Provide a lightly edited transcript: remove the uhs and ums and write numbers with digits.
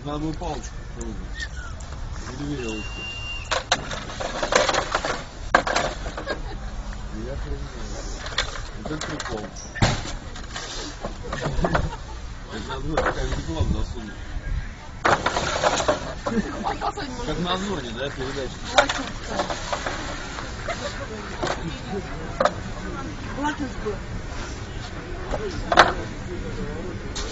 Надо было палочку попробовать. Или веревку. Я понимаю. Вот это прикол. Это надо было как диплом засунуть. Как на зоне, да, передача? Лакинск был.